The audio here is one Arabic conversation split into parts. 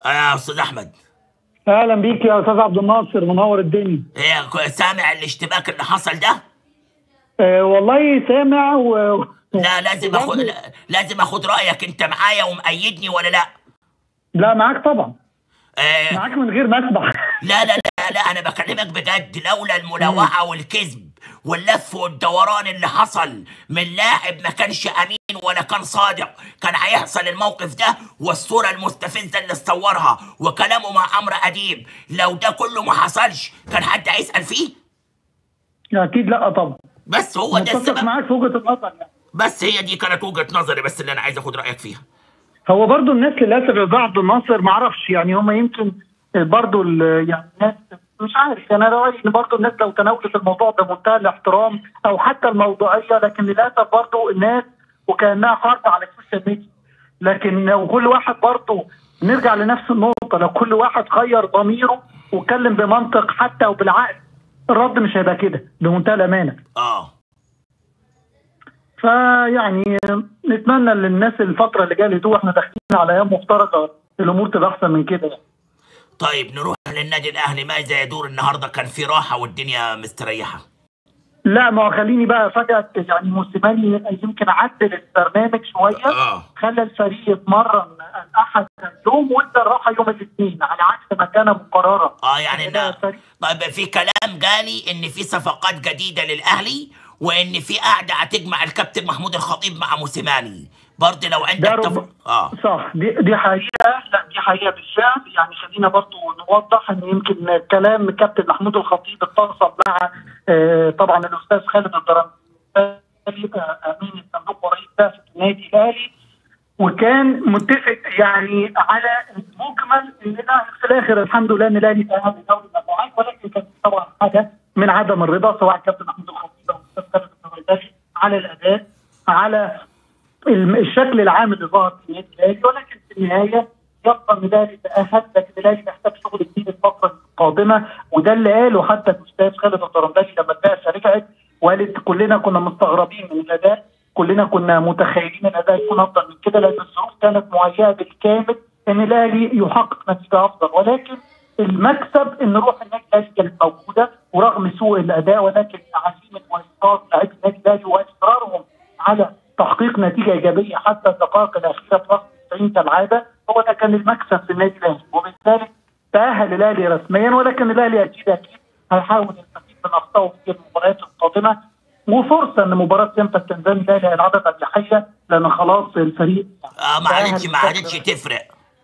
يا استاذ احمد. اهلا بيك يا استاذ عبد الناصر، منور الدنيا. ايه سامع الاشتباك اللي حصل ده؟ والله سامع لا لازم اخد لازم اخد رايك، انت معايا ومأيدني ولا لا؟ لا معاك طبعا. آه. معاك من غير ما اسمع. لا انا بكلمك بجد. لولا الملاوعه والكذب واللف والدوران اللي حصل من لاعب ما كانش امين ولا كان صادق، كان هيحصل الموقف ده والصوره المستفزه اللي صورها وكلامه مع عمرو اديب. لو ده كله ما حصلش كان حد هيسأل فيه؟ اكيد لا طبعا. بس هو ده السبب. معاك في وجهه النظر يعني. بس هي دي كانت وجهه نظري بس اللي انا عايز اخد رايك فيها. هو برضو الناس للاسف يا استاذ عبد الناصر ما اعرفش، يعني هم يمكن برضو يعني الناس مش عارف، يعني انا رايي ان برضو الناس لو تناولت الموضوع بمنتهى الاحترام او حتى الموضوعيه، لكن للاسف برضو الناس وكانها فرض على السوشيال ميديا. لكن لو كل واحد برضو نرجع لنفس النقطه، لو كل واحد غير ضميره واتكلم بمنطق حتى وبالعقل، الرد مش هيبقى كده بمنتهى الامانه. فيعني نتمنى للناس الفتره اللي جايه دي، واحنا داخلين على ايام مفترجه، الامور تبقى احسن من كده يعني. طيب نروح للنادي الاهلي، ماذا يدور النهارده؟ كان في راحه والدنيا مستريحه. لا ما هو خليني بقى فجأة، يعني موسيماني يمكن عدل البرنامج شويه. خلى الفريق يتمرن الاحد يوم وادى الراحه يوم الاثنين على عكس ما كان مقررا. يعني طيب في كلام جالي ان في صفقات جديده للاهلي وان في قاعده هتجمع الكابتن محمود الخطيب مع موسيماني برضه لو عندك صح. دي حقيقه. لا دي حقيقه بالفعل. يعني خلينا برضه نوضح ان يمكن كلام الكابتن محمود الخطيب اتصل مع طبعا الاستاذ خالد الدرندلي امين الصندوق ورئيس بعثه النادي الاهلي، وكان متفق يعني على مجمل ان في الاخر الحمد لله ان الاهلي تاهل لدوري المجموعات، ولكن كان طبعا حاجه من عدم الرضا سواء الكابتن محمود الخطيب او الاستاذ خالد الدرندلي على الاداء، على الشكل العام اللي ظهر في النادي الاهلي، ولكن في النهايه يبقى ان الاهلي تاهل، لكن الاهلي محتاج شغل كتير الفتره القادمه، وده اللي قاله حتى الاستاذ خالد الدرندلي لما البعثه رجعت وقالت كلنا كنا مستغربين من الاداء، كلنا كنا متخيلين الاداء يكون افضل من كده، لان الظروف كانت مهيئه بالكامل ان الاهلي يحقق نتيجه افضل، ولكن المكسب ان روح النادي الاهلي كانت موجوده ورغم سوء الاداء، ولكن عزيمه واصرار لاعبي النادي الاهلي واصرارهم على تحقيق نتيجه ايجابيه حتى الدقائق الاخيره في وقت 90 كالعاده، هو ده كان المكسب في النادي الاهلي، وبالتالي تاهل الاهلي رسميا، ولكن الاهلي اكيد هيحاول يستفيد من اخطائه في المباريات القادمه، وفرصه ان مباراه سيمبا التنزاني الاهلي هيلعبها باريحيه لان خلاص الفريق ما عادتش تفرق.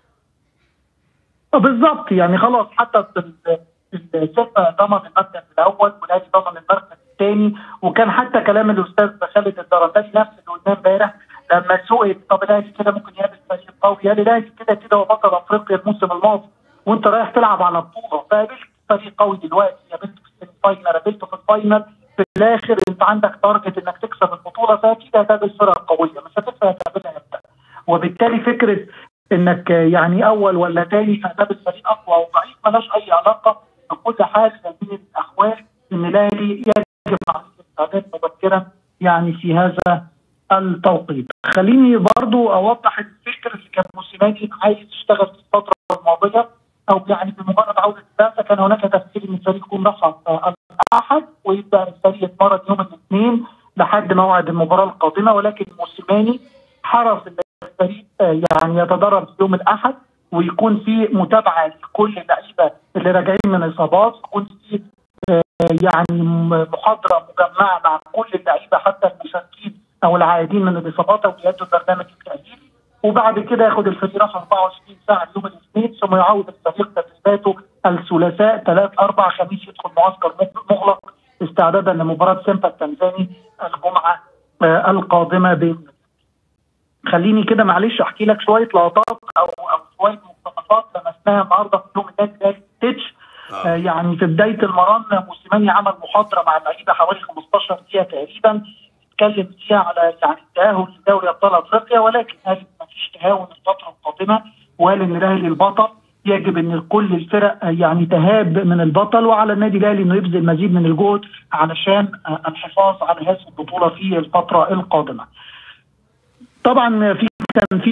بالظبط، يعني خلاص حتى سيمبا ضمن المركز الاول والاهلي ضمن المركز الثاني، وكان حتى كلام الاستاذ خالد الدرندلي نفس اللي قلناه امبارح لما سئل طب الاهلي كده ممكن يقابل فريق قوي، قال الاهلي كده هو بطل افريقيا الموسم الماضي وانت رايح تلعب على بطوله، فقابلت فريق قوي دلوقتي، قابلته في السيمي فاينل، قابلته في الفاينل، في الاخر انت عندك تارجت انك تكسب البطوله، فاكيد هتقابل فرق قويه مش هتفرق هتقابلها امتى، وبالتالي فكره انك يعني اول ولا ثاني هتقابل فريق اقوى او ضعيف مالهاش اي علاقه، بكل حال من الاحوال ان الاهلي يجب عليه الاستعداد مبكرا يعني في هذا التوقيت. خليني برضو اوضح الفكر اللي كان موسيماني عايز يشتغل في الفتره الماضيه، او يعني بمجرد عوده البعثه كان هناك تفكير ان الفريق يكون رفع الاحد ويبدا الفريق يتمرن يوم الاثنين لحد موعد المباراه القادمه، ولكن موسيماني حرص ان الفريق يعني يتدرب يوم الاحد ويكون في متابعه لكل اللعيبه اللي راجعين من اصابات، يكون في يعني محاضره مجمعه مع كل اللعيبه حتى المشاركين او العائدين من الاصابات او بيأدوا البرنامج التأهيلي، وبعد كده ياخد الفريق راحه 24 ساعه يوم الاثنين، ثم يعود الفريق تدريباته الثلاثاء 3 4 خميس يدخل معسكر مغلق استعدادا لمباراه سيمبا التنزاني الجمعه القادمه باذن الله. خليني كده معلش احكي لك شويه لقطات او شويه مقتطفات لمسناها النهارده في يوم النادي الاهلي تيتش. يعني في بدايه المران موسيماني عمل محاضره مع اللعيبه حوالي 15 دقيقه تقريبا، اتكلم فيها على يعني التاهل لدوري ابطال افريقيا، ولكن قال ما فيش تهاون الفتره القادمه، وقال ان الاهلي البطل يجب ان كل الفرق يعني تهاب من البطل، وعلى النادي الاهلي انه يبذل مزيد من الجهد علشان الحفاظ على هذه البطوله في الفتره القادمه. طبعا كان في تدريبات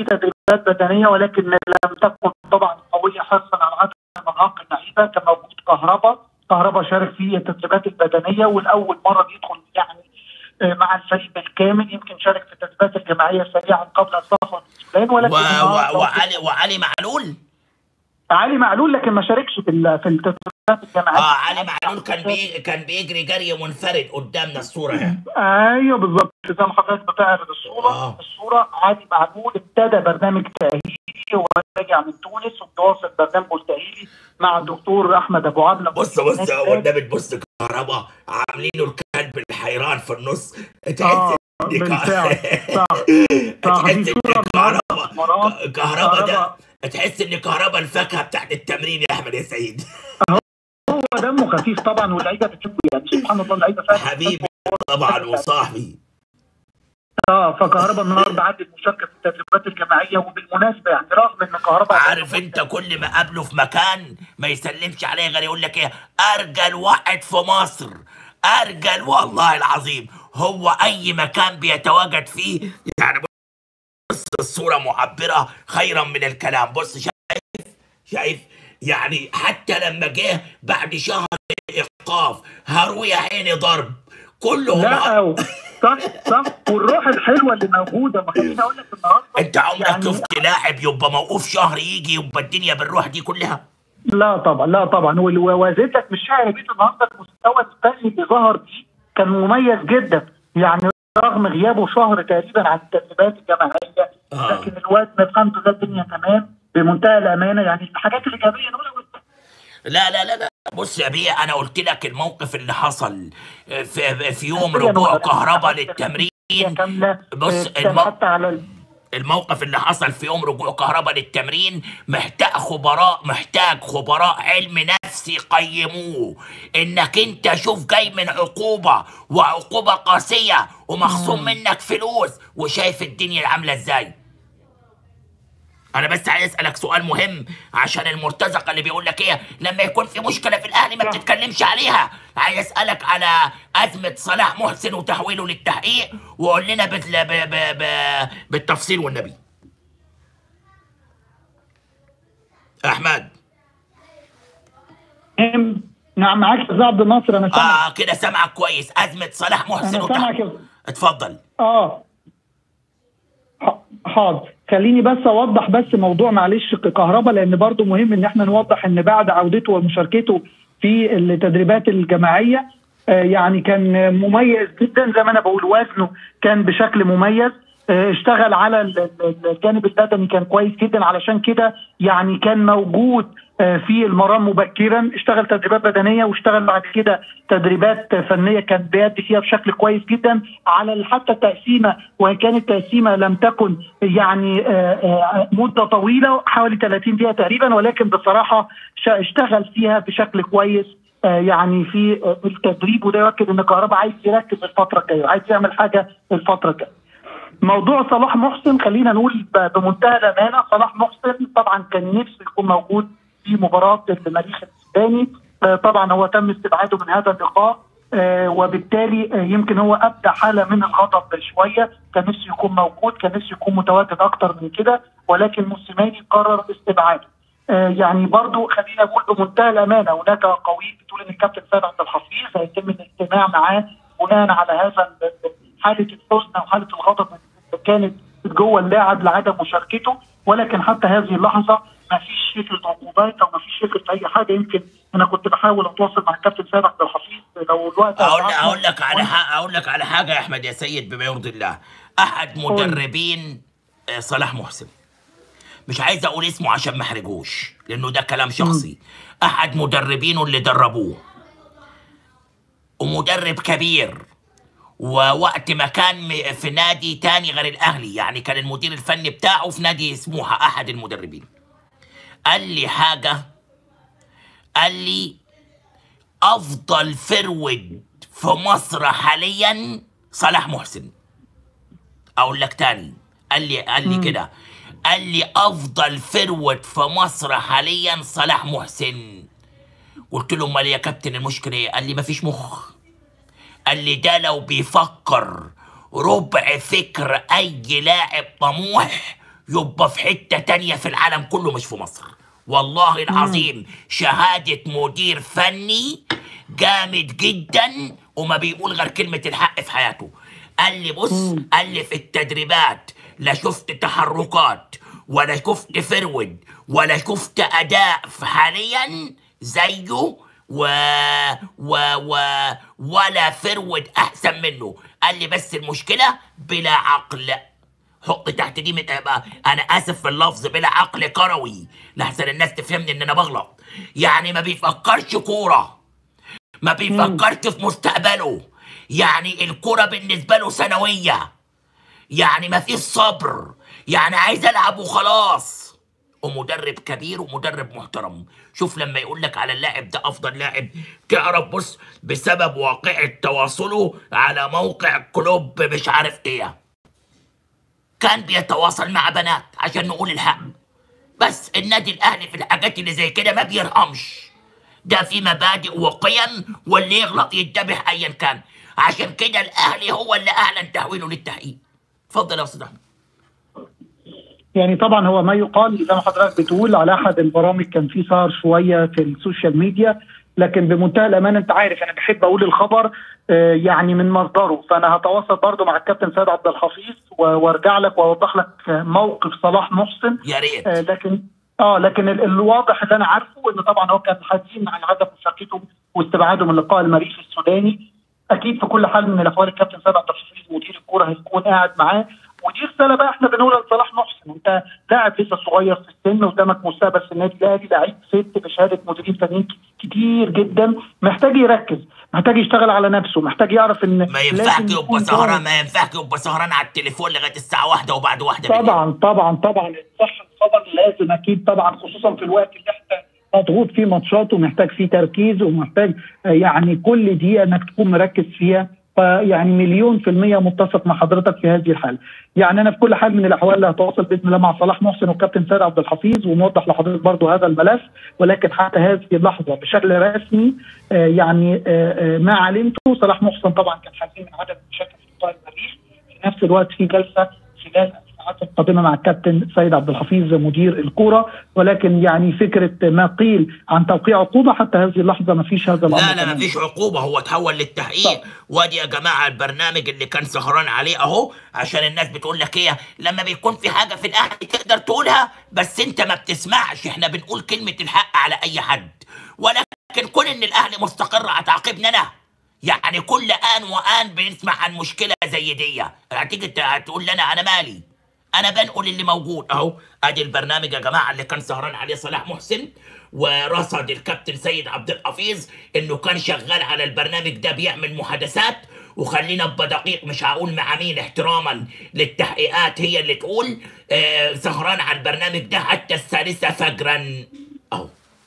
بدنيه ولكن لم تكن طبعا قويه حرصا على عدم ارهاق اللعيبه. كان موجود كهربا شارك في التدريبات البدنيه، والاول مره بيدخل يعني مع الفريق بالكامل. يمكن شارك في التدريبات الجماعيه سريعا قبل السفر للسودان، ولكن وعلي معلول علي معلول لكن ما شاركش في التدريبات الجماعيه. علي معلول كان بيجري جري منفرد قدامنا الصوره يعني. ايوه بالظبط زي ما حضرتك بتعرض الصوره علي معلول ابتدى برنامج تاهيلي ورجع من تونس وبيواصل برنامجه التاهيلي مع الدكتور احمد ابو عبله. بص والنبي تبص كهربا عاملينه الكلب الحيران في النص. تحس بالفعل صح تحس ان كهربا ده تحس ان كهربا الفاكهه بتاعت التمرين يا احمد يا سيد. هو دمه خفيف طبعا واللعيبه بتحبه يعني سبحان الله اللعيبه فعلا حبيبي طبعا وصاحبي. فكهربا النهارده عدت المشاركه في التدريبات الجماعيه. وبالمناسبه يعني رغم ان كهربا عارف انت كل ما قابله في مكان ما يسلمش عليه غير يقول لك ايه؟ ارجل واحد في مصر، ارجل والله العظيم. هو اي مكان بيتواجد فيه يعني بص الصوره معبره خيرا من الكلام. بص شايف يعني حتى لما جه بعد شهر ايقاف هروي يا عيني ضرب كله. لا صح والروح الحلوه اللي موجوده. ما خليني اقول لك النهارده انت عمرك يعني شفت لاعب يبقى موقوف شهر يجي يبقى الدنيا بالروح دي كلها؟ لا طبعا وزيد لك مش شاعر بيت النهارده المستوى الثاني اللي ظهر فيه كان مميز جدا يعني رغم غيابه شهر تقريبا عن التدريبات الجماعيه. لكن الواد متقنته ده الدنيا تمام بمنتهى الامانه يعني الحاجات الايجابيه نقولها. لا بص يا بيه انا قلت لك الموقف اللي حصل في يوم رجوع كهربا للتمرين. بص الموقف اللي حصل في يوم رجوع كهربا للتمرين محتاج خبراء علم نفسي يقيموه. انك انت شوف جاي من عقوبه قاسيه ومخصوم منك فلوس وشايف الدنيا عامله ازاي. انا بس عايز اسالك سؤال مهم عشان المرتزقه اللي بيقول لك ايه لما يكون في مشكله في الاهلي ما بتتكلمش عليها. عايز اسالك على ازمه صلاح محسن وتحويله للتحقيق وقول لنا بالتفصيل والنبي. احمد. نعم معاك يا استاذ عبد الناصر. انا سامعك كده سامعك كويس. ازمه صلاح محسن اتفضل. حاضر خليني بس اوضح بس موضوع معلش كهربا لان برضو مهم ان احنا نوضح ان بعد عودته ومشاركته في التدريبات الجماعيه يعني كان مميز جدا زي ما انا بقول. وزنه كان بشكل مميز. اشتغل على الجانب البدني كان كويس جدا. علشان كده يعني كان موجود في المرام مبكرا. اشتغل تدريبات بدنيه واشتغل بعد كده تدريبات فنيه كان بيأدي فيها بشكل كويس جدا. على حتى التقسيمه وان كانت التقسيمه لم تكن يعني مده طويله حوالي 30 دقيقه تقريبا ولكن بصراحه اشتغل فيها بشكل كويس يعني في التدريب. وده يؤكد ان كهربا عايز يركز الفتره الجايه عايز يعمل حاجه الفتره الجايه. موضوع صلاح محسن خلينا نقول بمنتهى الامانه صلاح محسن طبعا كان نفسه يكون موجود في مباراه المريخ السوداني. طبعا هو تم استبعاده من هذا اللقاء وبالتالي يمكن هو ابدى حاله من الغضب شويه. كان نفسه يكون موجود كان نفسه يكون متواجد اكتر من كده ولكن موسيماني قرر استبعاده. يعني برضو خلينا نقول بمنتهى الامانه هناك قوي بتقول ان الكابتن سيد عبد الحفيظ هيتم الاجتماع معاه بناء على هذا حاله الحزن وحاله الغضب اللي كانت جوه اللاعب لعدم مشاركته. ولكن حتى هذه اللحظه ما فيش فكره عقوبات او ما فيش فكره اي حاجه. يمكن انا كنت بحاول اتواصل مع الكابتن سيد عبد الحفيظ لو الوقت اقول لك على حاجه يا احمد يا سيد بما يرضي الله. احد مدربين صلاح محسن مش عايز اقول اسمه عشان ما احرجوش لانه ده كلام شخصي. احد مدربينه اللي دربوه ومدرب كبير ووقت ما كان في نادي تاني غير الاهلي يعني كان المدير الفني بتاعه في نادي سموحه احد المدربين. قال لي حاجه قال لي افضل فرود في مصر حاليا صلاح محسن. اقول لك تاني قال لي كده قال لي افضل فرود في مصر حاليا صلاح محسن. قلت له امال يا كابتن المشكله ايه؟ قال لي مفيش مخ. قال لي ده لو بيفكر ربع فكر اي لاعب طموح يبقى في حتة تانية في العالم كله مش في مصر. والله العظيم شهادة مدير فني جامد جدا وما بيقول غير كلمة الحق في حياته. قال لي بص، قال لي في التدريبات لا شفت تحركات ولا شفت فرود ولا شفت أداء حاليا زيه ولا فرود أحسن منه. قال لي بس المشكلة بلا عقل. حط تحت دي انا اسف في اللفظ، بلا عقل كروي لحسن الناس تفهمني ان انا بغلط. يعني ما بيفكرش كوره، ما بيفكرش في مستقبله، يعني الكوره بالنسبه له ثانويه، يعني ما فيش صبر، يعني عايز العب وخلاص. ومدرب كبير ومدرب محترم. شوف لما يقول لك على اللاعب ده افضل لاعب، تعرف بص بسبب واقعة تواصله على موقع كلوب مش عارف ايه، كان بيتواصل مع بنات عشان نقول الحق. بس النادي الاهلي في الحاجات اللي زي كده ما بيرحمش، ده في مبادئ وقيم واللي يغلط يتذبح ايا كان. عشان كده الاهلي هو اللي اعلن تحويله للتحقيق. اتفضل يا استاذ احمد. يعني طبعا هو ما يقال زي ما حضرتك بتقول على احد البرامج كان في سهر شويه في السوشيال ميديا، لكن بمنتهى الامانه انت عارف انا بحب اقول الخبر يعني من مصدره، فانا هتواصل برضو مع الكابتن سيد عبد الحفيظ وارجع لك واوضح لك موقف صلاح محسن. يا ريت. لكن الواضح اللي انا عارفه ان طبعا هو كان حزين عن عدم مشاركته واستبعاده من لقاء المريخ السوداني. اكيد في كل حال من الاحوال الكابتن سيد عبد الحفيظ مدير الكوره هيكون قاعد معاه، ودي رساله بقى احنا بنقولها لصلاح محسن. انت لاعب لسه صغير في السن، قدامك مستقبل في النادي الاهلي، لعيب ست بشهاده مديرين فنيين كتير جدا، محتاج يركز، محتاج يشتغل على نفسه، محتاج يعرف ان ما ينفعش يبقى سهران، ما ينفعش يبقى سهران على التليفون لغايه الساعه 1 وبعد 1 بالليل. طبعا صح الخبر لازم اكيد طبعا، خصوصا في الوقت اللي احنا مضغوط فيه ماتشات ومحتاج فيه تركيز ومحتاج يعني كل دقيقه انك تكون مركز فيها. فيعني 100% متفق مع حضرتك في هذه الحاله. يعني انا في كل حال من الاحوال اللي هتواصل باذن الله مع صلاح محسن والكابتن سيد عبد الحفيظ ونوضح لحضرتك برضو هذا الملف، ولكن حتى هذه اللحظه بشكل رسمي يعني ما علمته صلاح محسن طبعا كان حزين من عدم المشاركه في لقاء المريخ. في نفس الوقت في جلسه خلال الساعات القادمه مع الكابتن سيد عبد الحفيظ مدير الكوره، ولكن يعني فكره ما قيل عن توقيع عقوبه حتى هذه اللحظه ما فيش هذا الامر. لا ما فيش عقوبه، هو تحول للتحقيق. وادي يا جماعه البرنامج اللي كان سهران عليه اهو، عشان الناس بتقول لك ايه لما بيكون في حاجه في الاهلي تقدر تقولها بس انت ما بتسمعش. احنا بنقول كلمه الحق على اي حد، ولكن كون ان الاهلي مستقر على تعاقبنا انا، يعني كل آن وآن بنسمع عن مشكلة زي دي، هتيجي تقول لنا أنا مالي؟ أنا بنقول اللي موجود أهو. أدي البرنامج يا جماعة اللي كان سهران عليه صلاح محسن، ورصد الكابتن سيد عبد الحفيظ إنه كان شغال على البرنامج ده بيعمل محادثات. وخلينا ابقى دقيق، مش هقول مع مين احتراما للتحقيقات هي اللي تقول، سهران على البرنامج ده حتى 3 فجرا أهو.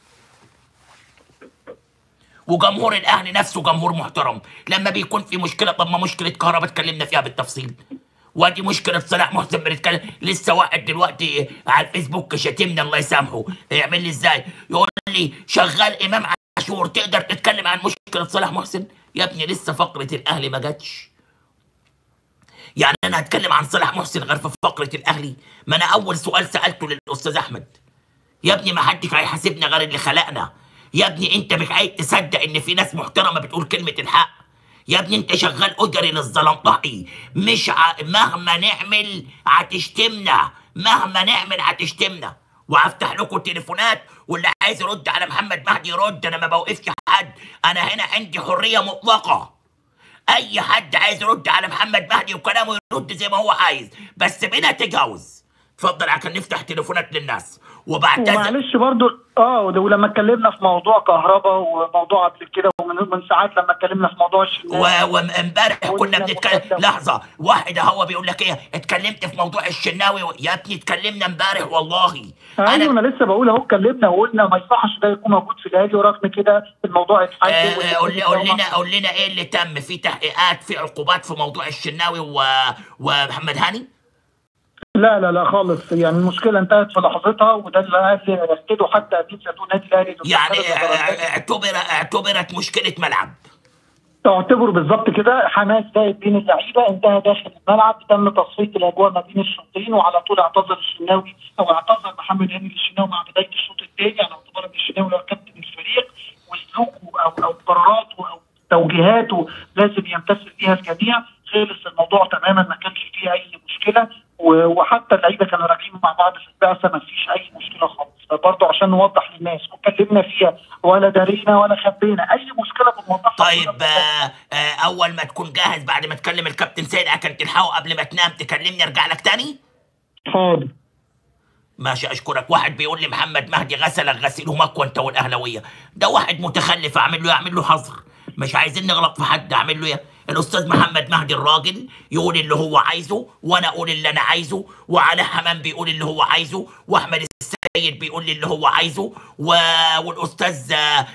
وجمهور الاهلي نفسه جمهور محترم. لما بيكون في مشكله، طب ما مشكله كهرباء اتكلمنا فيها بالتفصيل، وادي مشكله صلاح محسن بنتكلم. لسه واحد دلوقتي على الفيسبوك شتمني الله يسامحه، يعمل لي ازاي؟ يقول لي شغال امام عاشور تقدر تتكلم عن مشكله صلاح محسن؟ يا ابني لسه فقره الاهلي ما جاتش. يعني انا هتكلم عن صلاح محسن غير في فقره الاهلي؟ ما انا اول سؤال سالته للاستاذ احمد، يا ابني ما حدش هيحاسبنا غير اللي خلقنا. يا ابني انت مش عايز تصدق ان في ناس محترمه بتقول كلمه الحق؟ يا ابني انت شغال اجري للزلمطحي، مش مهما نعمل هتشتمنا، مهما نعمل هتشتمنا. وهفتح لكم تليفونات واللي عايز يرد على محمد مهدي يرد، انا ما بوقفش حد، انا هنا عندي حريه مطلقه. اي حد عايز يرد على محمد مهدي وكلامه يرد زي ما هو عايز، بس بلا تجاوز. اتفضل عشان نفتح تليفونات للناس. ومعلش برضو ولما اتكلمنا في موضوع كهرباء وموضوع قبل كده ومن ساعات لما اتكلمنا في موضوع الشناوي وامبارح كنا بنتكلم. لحظه واحده، هو بيقول لك ايه اتكلمت في موضوع الشناوي؟ يا ابني اتكلمنا امبارح والله. ايوه انا لسه بقول اهو، اتكلمنا وقلنا ما يصحش ده يكون موجود في الاهلي، ورغم كده الموضوع اتحل. قول لنا ايه اللي تم؟ في تحقيقات، في عقوبات في موضوع الشناوي ومحمد هاني؟ لا خالص، يعني المشكله انتهت في لحظتها، وده اللي اكده حتى امين زيتون نادي الاهلي. يعني اعتبرت مشكله ملعب. تعتبر بالظبط كده حماس زائد بين اللعيبه، انتهى داخل الملعب، تم تصفيه الاجواء ما بين الشوطين، وعلى طول اعتذر الشناوي او اعتذر محمد هاني للشناوي مع بدايه الشوط الثاني على اعتبار ان الشناوي هو كابتن الفريق، وسلوكه او قراراته او توجيهاته لازم يمتثل بيها الجميع. خلص الموضوع تماما، ما كانش فيه اي مشكله، وحتى اللعيبه كانوا راجعين مع بعض في البعثه، ما فيش اي مشكله خالص. فبرضه عشان نوضح للناس واتكلمنا فيها، ولا دارينا ولا خبينا اي مشكله بنوضحها. طيب اول ما تكون جاهز بعد ما تكلم الكابتن سيد عشان تلحقه قبل ما تنام تكلمني ارجع لك تاني. حاضر. ماشي، اشكرك. واحد بيقول لي محمد مهدي غسلك غسيله مكوى انت والاهلاويه. ده واحد متخلف، اعمل له حظر. مش عايزين نغلط في حد، اعمل له ايه؟ الاستاذ محمد مهدي الراجل يقول اللي هو عايزه، وانا اقول اللي انا عايزه، وعلاء حمام بيقول اللي هو عايزه، واحمد السيد بيقول لي اللي هو عايزه، والاستاذ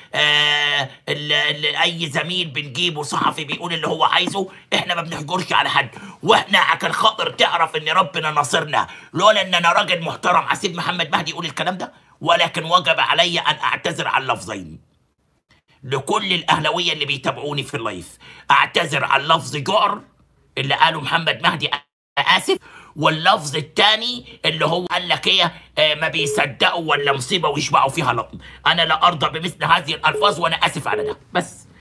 اي زميل بنجيبه صحفي بيقول اللي هو عايزه. احنا ما بنحجرش على حد، واحنا عشان خاطر تعرف ان ربنا ناصرنا، لولا ان انا راجل محترم هسيب محمد مهدي يقول الكلام ده. ولكن وجب علي ان اعتذر عن لفظين لكل الاهلاويه اللي بيتابعوني في اللايف. اعتذر عن لفظ جعر اللي قاله محمد مهدي، انا اسف، واللفظ الثاني اللي هو قال لك ايه ما بيصدقوا ولا مصيبه ويشبعوا فيها لطم. انا لا ارضى بمثل هذه الالفاظ وانا اسف على ده بس.